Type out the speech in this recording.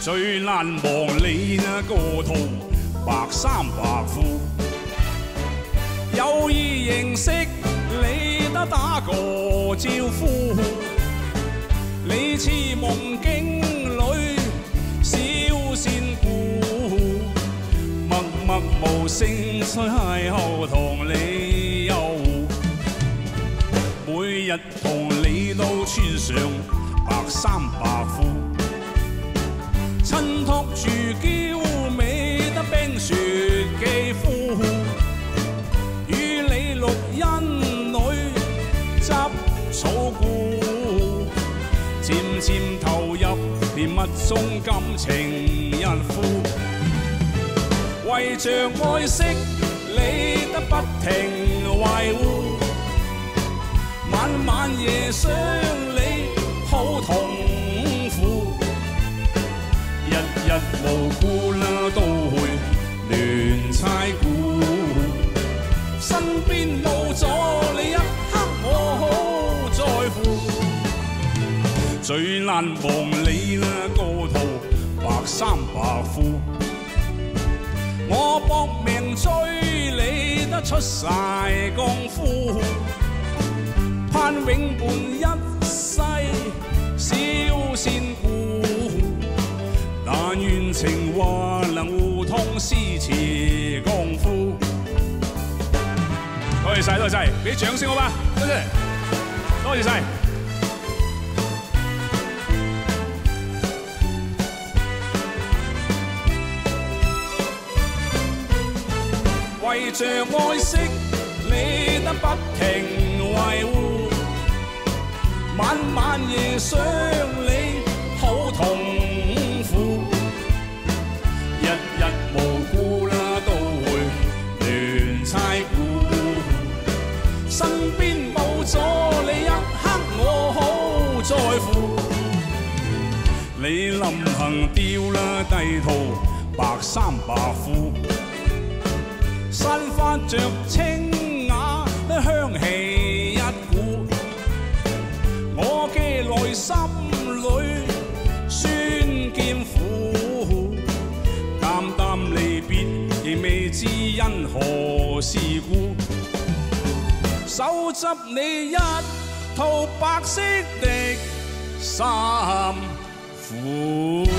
最難忘你那個套白衫白褲，有意認識你得打個招呼，你似夢境裏小仙姑，默默無聲邂逅同你遊湖，每日同你都穿上白衫白褲。 襯托住嬌美得冰雪肌膚，與你綠茵裏執草菇，漸漸投入甜蜜中感情一呼。為着愛惜你得不停維護，晚晚夜想你好痛。 日無故啦，都會亂猜估。身邊冇咗你一刻，我好在乎。最難忘你啦，嗰套白衫白褲。我搏命追你得出晒功夫，盼永伴一世小仙姑。 但願情話能互通詩詞功夫。多謝晒，多謝晒，俾掌聲好嗎？多謝，多謝晒。為着愛惜你得不停維護，晚晚夜想你好痛。 日日無故啦，都會亂猜估。身邊冇咗你一刻，我好在乎。你臨行掉啦低套白衫白褲，散發着清雅的香氣一股。我嘅內心裏酸劍苦。 淡離別，亦未知因何事故。手執你一套白色的衫褲。